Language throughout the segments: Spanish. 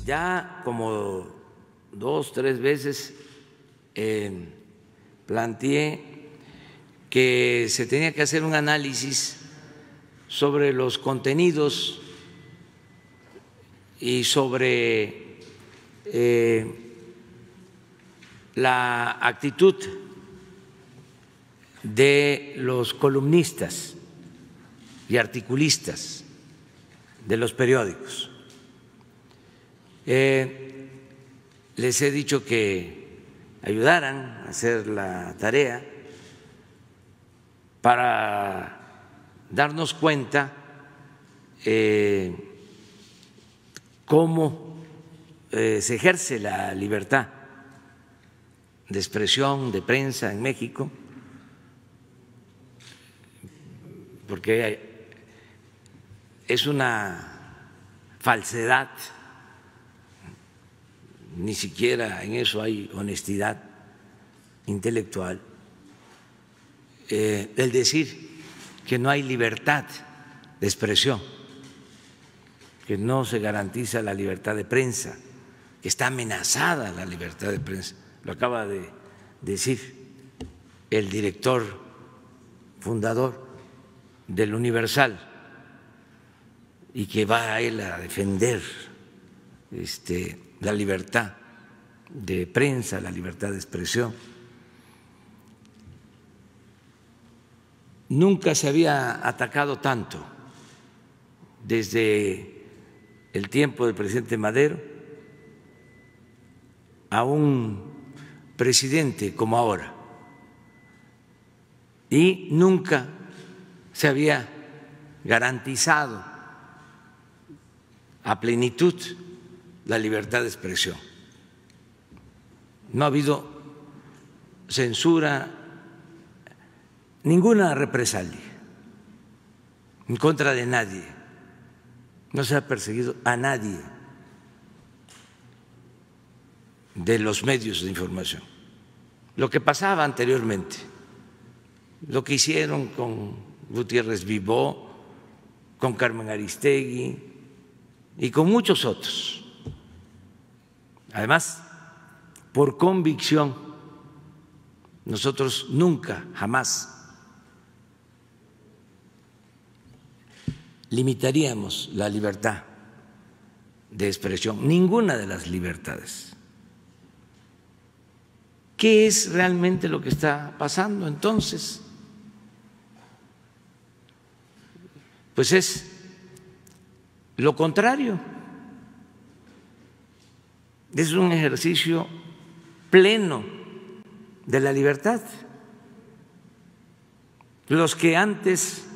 ya como 2, 3 veces planteé que se tenía que hacer un análisis sobre los contenidos y sobre la actitud de los columnistas y articulistas de los periódicos. Les he dicho que ayudaran a hacer la tarea para darnos cuenta cómo se ejerce la libertad de expresión, de prensa en México, porque es una falsedad, ni siquiera en eso hay honestidad intelectual, el decir que no hay libertad de expresión, que no se garantiza la libertad de prensa, que está amenazada la libertad de prensa. Lo acaba de decir el director fundador del Universal, y que va a él a defender la libertad de prensa, la libertad de expresión. Nunca se había atacado tanto desde el tiempo del presidente Madero a un presidente como ahora, y nunca se había garantizado a plenitud la libertad de expresión. No ha habido censura, ninguna represalia en contra de nadie, no se ha perseguido a nadie de los medios de información. Lo que pasaba anteriormente, lo que hicieron con Gutiérrez Vivó, con Carmen Aristegui y con muchos otros. Además, por convicción, nosotros nunca, jamás limitaríamos la libertad de expresión, ninguna de las libertades. ¿Qué es realmente lo que está pasando entonces? Pues es lo contrario, es un ejercicio pleno de la libertad. Los que antes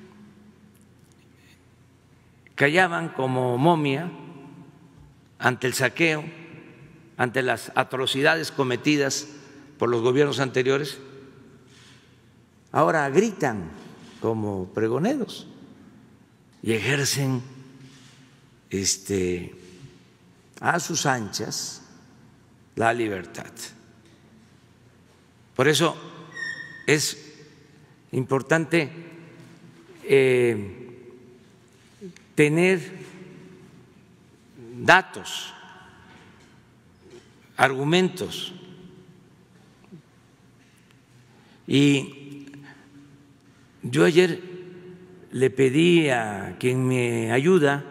callaban como momia ante el saqueo, ante las atrocidades cometidas por los gobiernos anteriores, ahora gritan como pregoneros y ejercen a sus anchas la libertad. Por eso es importante tener datos, argumentos, y yo ayer le pedí a quien me ayuda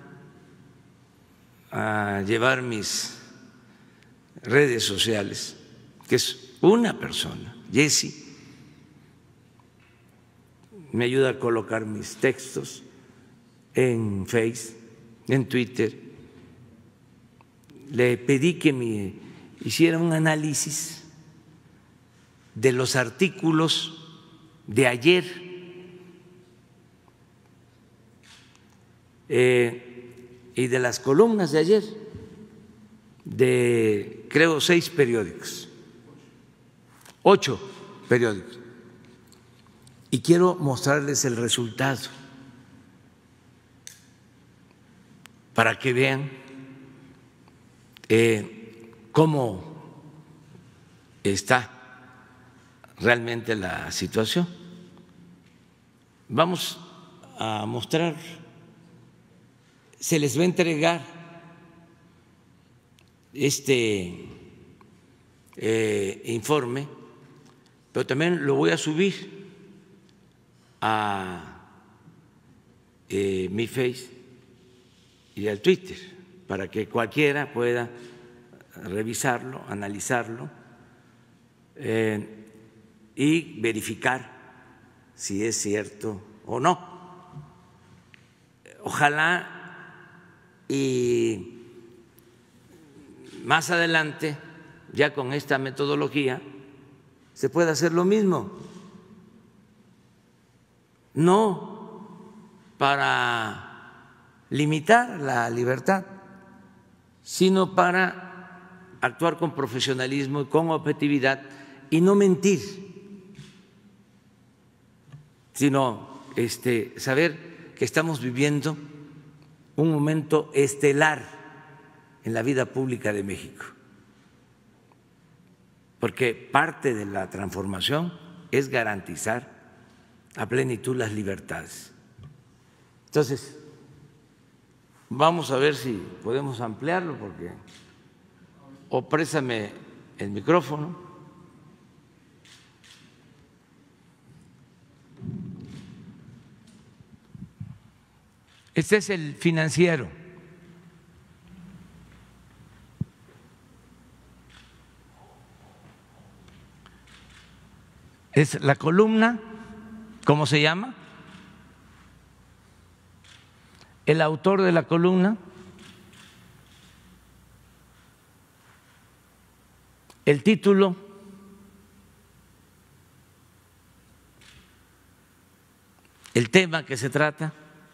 a llevar mis redes sociales, que es una persona, Jessy, me ayuda a colocar mis textos en Face, en Twitter. Le pedí que me hiciera un análisis de los artículos de ayer y de las columnas de ayer de, creo, 6 periódicos, 8 periódicos, y quiero mostrarles el resultado para que vean cómo está realmente la situación. Vamos a mostrar, se les va a entregar este informe, pero también lo voy a subir a mi Face y al Twitter para que cualquiera pueda revisarlo, analizarlo y verificar si es cierto o no. Ojalá y más adelante, ya con esta metodología, se pueda hacer lo mismo, no para limitar la libertad, sino para actuar con profesionalismo y con objetividad y no mentir, sino saber que estamos viviendo un momento estelar en la vida pública de México, porque parte de la transformación es garantizar a plenitud las libertades. Entonces, vamos a ver si podemos ampliarlo, porque o préstame el micrófono. Este es el Financiero. Es la columna, ¿cómo se llama? El autor de la columna, el título, el tema que se trata,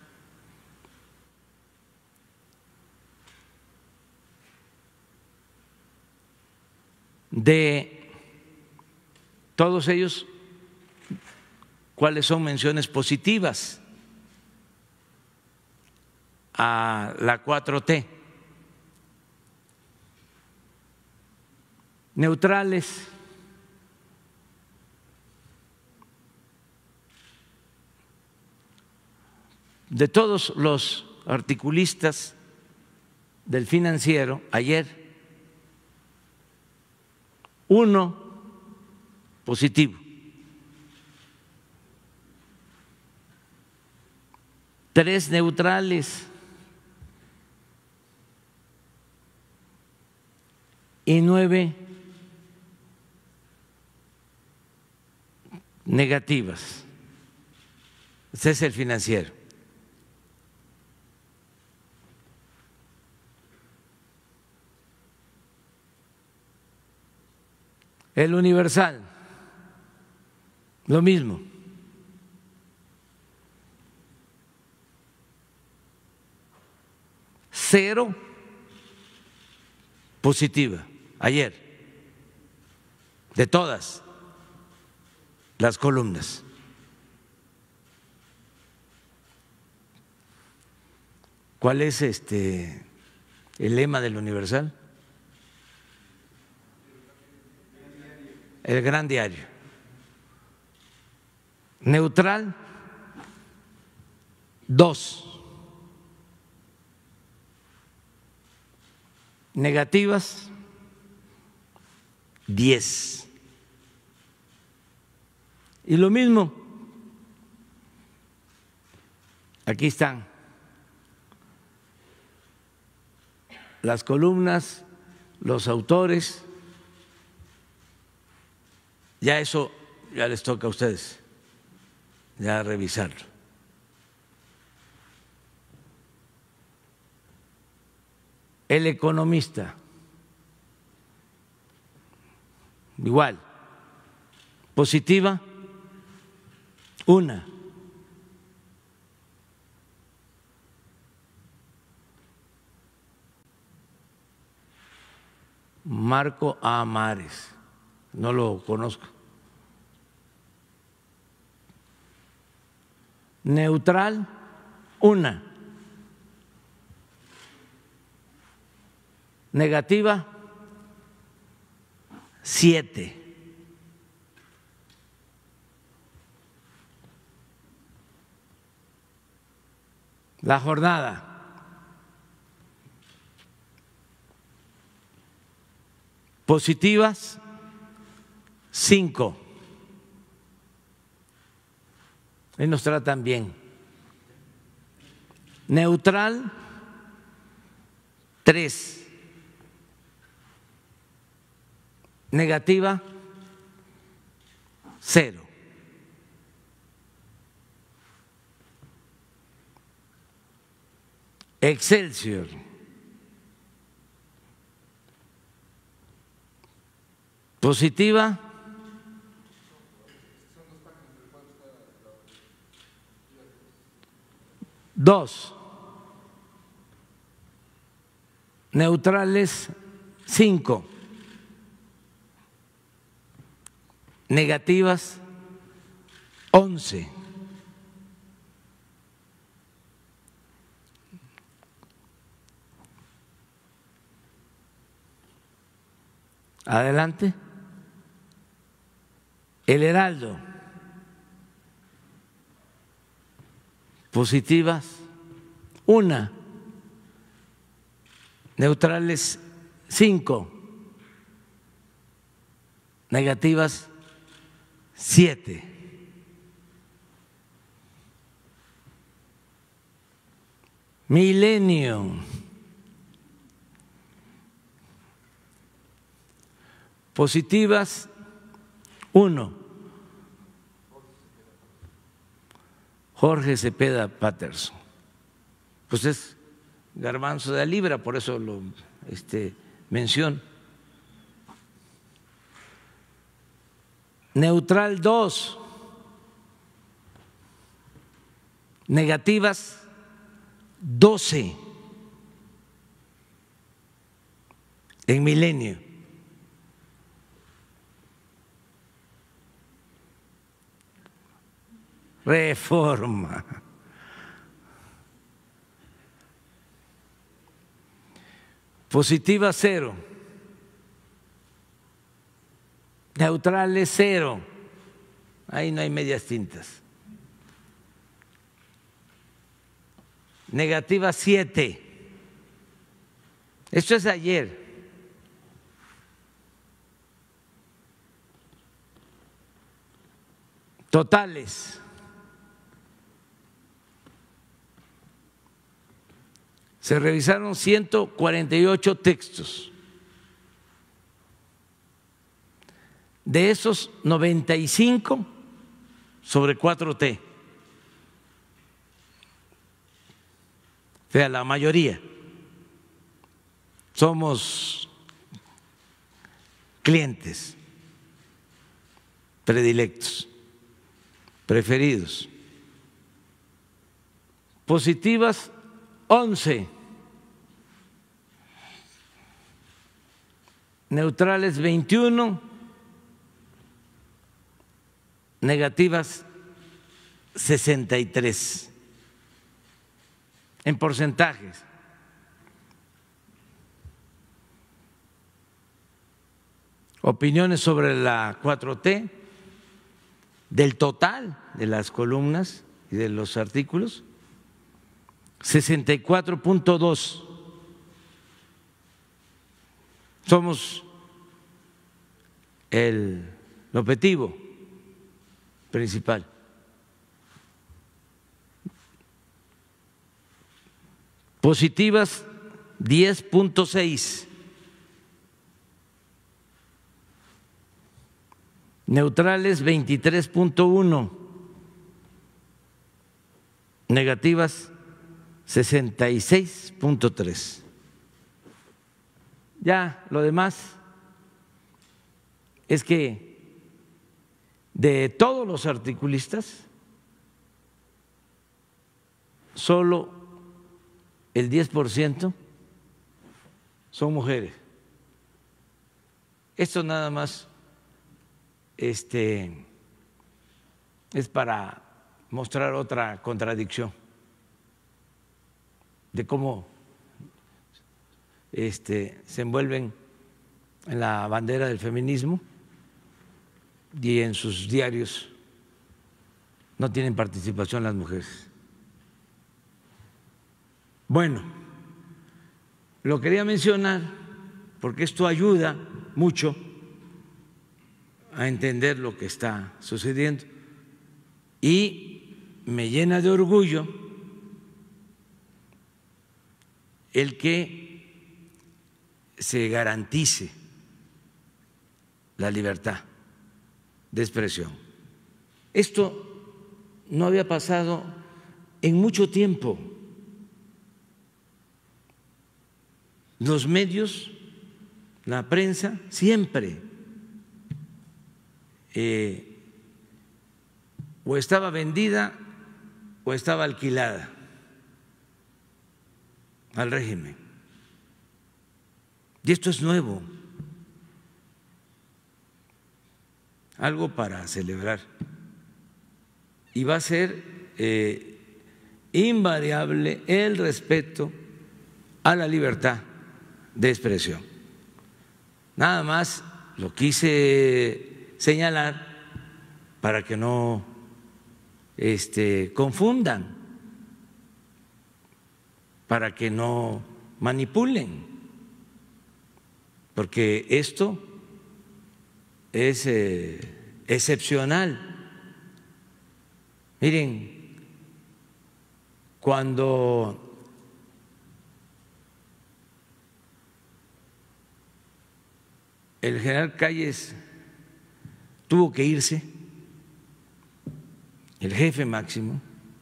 de todos ellos, cuáles son menciones positivas a la 4T, neutrales, de todos los articulistas del Financiero. Ayer, uno positivo, 3 neutrales y 9 negativas. Ese es el Financiero. El Universal, lo mismo. Cero positiva ayer, de todas las columnas. ¿Cuál es el lema del Universal? El Gran Diario. Neutral, 2. Negativas, 10. Y lo mismo, aquí están las columnas, los autores. Ya eso ya les toca a ustedes ya revisarlo. El Economista, igual, positiva, 1. Marco Amares, no lo conozco. Neutral, 1. Negativa, 7. La Jornada, Positivas, 5. Ahí nos tratan bien. Neutral, 3. Negativa, 0. Excelsior, positiva, 2. Neutrales, 5. Negativas, 11. Adelante. El Heraldo, positivas, 1. Neutrales, 5. Negativas, 7. Milenio, positivas, 1. Jorge Cepeda Patterson, pues es garbanzo de libra, por eso lo menciono. Neutral, 2. Negativas, 12. En Milenio. Reforma, positiva, 0. Neutrales, 0. Ahí no hay medias tintas. Negativa, 7. Esto es ayer. Totales, se revisaron 148 textos. De esos, 95 sobre 4T. O sea, la mayoría somos clientes predilectos, preferidos. Positivas, 11. Neutrales, 21. Negativas, 63. En porcentajes. Opiniones sobre la 4T, del total de las columnas y de los artículos, 64.2. Somos el objetivo principal. Positivas, 10.6. Neutrales, 23.1. Negativas, 66.3. Ya lo demás es que de todos los articulistas, solo el 10% son mujeres. Esto nada más es para mostrar otra contradicción de cómo se envuelven en la bandera del feminismo y en sus diarios no tienen participación las mujeres. Bueno, lo quería mencionar porque esto ayuda mucho a entender lo que está sucediendo y me llena de orgullo el que se garantice la libertad de expresión. Esto no había pasado en mucho tiempo. Los medios, la prensa, siempre o estaba vendida o estaba alquilada al régimen. Y esto es nuevo, algo para celebrar. Y va a ser invariable el respeto a la libertad de expresión. Nada más lo quise señalar para que no confundan, para que no manipulen, porque esto es excepcional. Miren, cuando el general Calles tuvo que irse, el jefe máximo,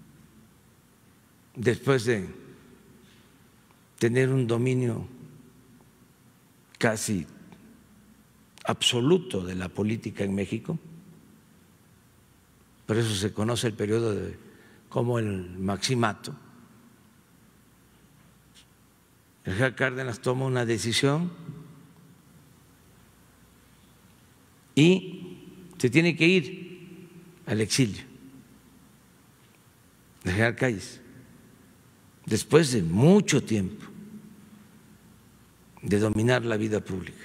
después de tener un dominio casi absoluto de la política en México, por eso se conoce el periodo como el maximato, el general Cárdenas toma una decisión y se tiene que ir al exilio, el general Calles, después de mucho tiempo de dominar la vida pública.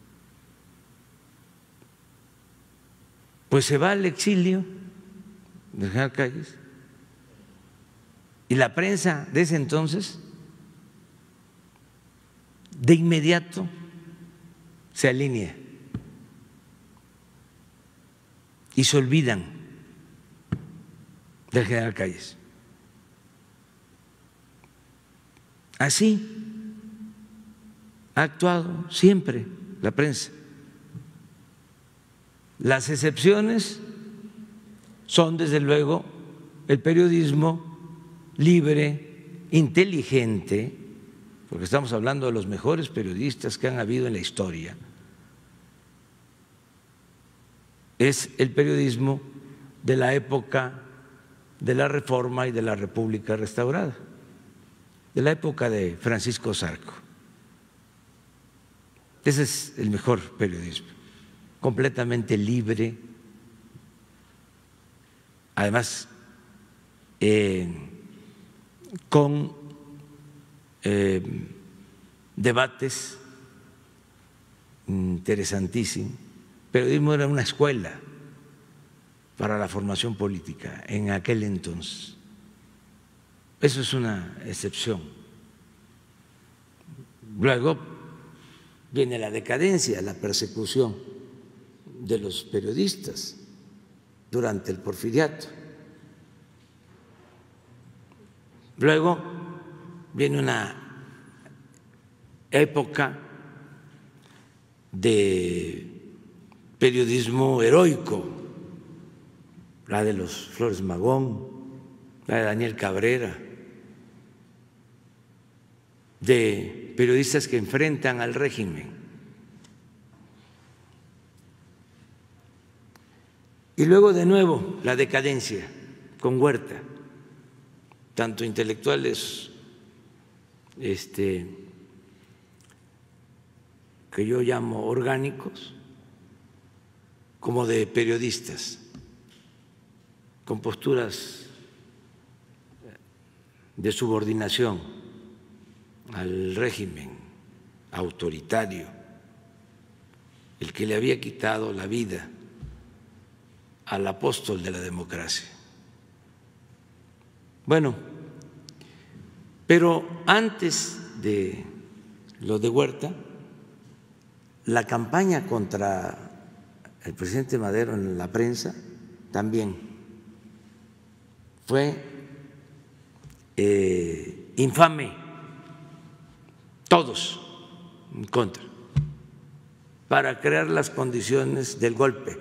Pues se va al exilio del general Calles y la prensa de ese entonces de inmediato se alinea y se olvidan del general Calles. Así ha actuado siempre la prensa. Las excepciones son, desde luego, el periodismo libre, inteligente, porque estamos hablando de los mejores periodistas que han habido en la historia. Es el periodismo de la época de la Reforma y de la República restaurada, de la época de Francisco Zarco. Ese es el mejor periodismo, completamente libre, además con debates interesantísimos. El periodismo era una escuela para la formación política en aquel entonces. Eso es una excepción. Luego viene la decadencia, la persecución de los periodistas durante el Porfiriato. Luego viene una época de periodismo heroico, la de los Flores Magón, la de Daniel Cabrera, de periodistas que enfrentan al régimen. Y luego de nuevo la decadencia con Huerta, tanto intelectuales que yo llamo orgánicos, como de periodistas con posturas de subordinación al régimen autoritario, el que le había quitado la vida al apóstol de la democracia. Bueno, pero antes de lo de Huerta la campaña contra el presidente Madero en la prensa también fue infame, todos en contra, para crear las condiciones del golpe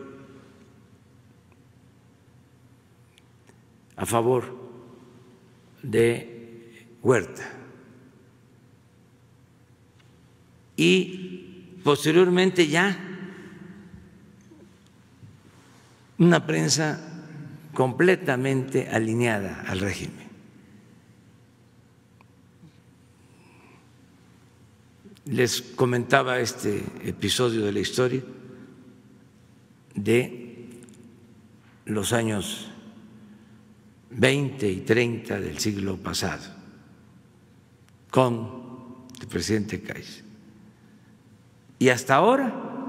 a favor de Huerta. Y posteriormente ya una prensa completamente alineada al régimen. Les comentaba este episodio de la historia de los años 20 y 30 del siglo pasado con el presidente Cáiz. Y hasta ahora,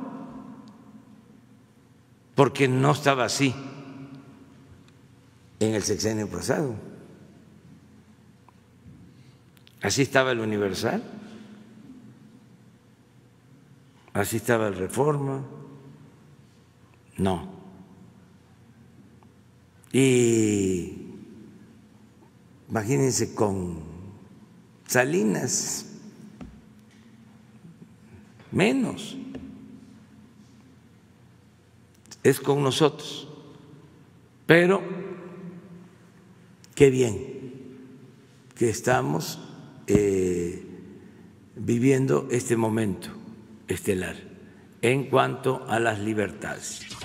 porque no estaba así en el sexenio pasado. Así estaba el Universal, así estaba el Reforma, no. Y imagínense con Salinas, menos, es con nosotros, pero qué bien que estamos viviendo este momento estelar en cuanto a las libertades.